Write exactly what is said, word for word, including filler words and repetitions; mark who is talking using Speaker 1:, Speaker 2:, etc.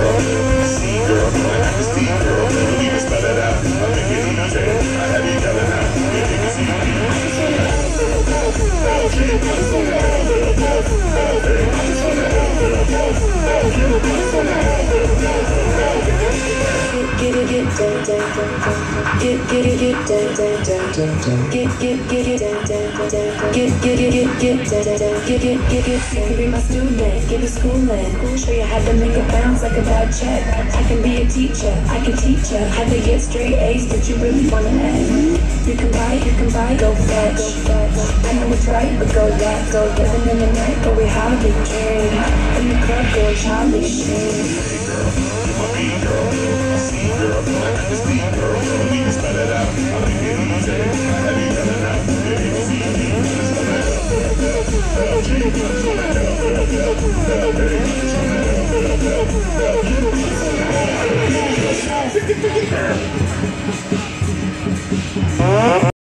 Speaker 1: girl, C girl, I have to see girl. Don't even spell it out. I make it easy. I have you yelling out. Yeah, you can see me. I just wanna help, girl, girl. Help you. I just wanna help, girl, girl. Help her. I just wanna help, girl, girl. Help you. I just wanna help, girl, girl. Help her.
Speaker 2: Get it, get down, down, down, down. Get, get it, get down, down, down, down, down. Get, get, get it down, down, down, down. Get, get it, get, get down, down, down. Get, get, get, get. You can be my student, give you schooling. School show you how to make it bounce like a bad check. I can be a teacher, I can teach you how to get straight A's, but you really wanna end. You can buy, you can buy, go fetch. I know it's right, but go that, go living in the night, but we hardly dream. In the club, go Charlie Sheen.
Speaker 1: My B girl, C girl, I have to see girl. Don't even spell it out. I make it easy. I have you yelling out. Yeah, you can see me. I just wanna help, girl, girl. Help you. I just wanna help, girl, girl. Help her. I just wanna help, girl, girl. Help you. I just wanna help, girl, girl. Girl, girl.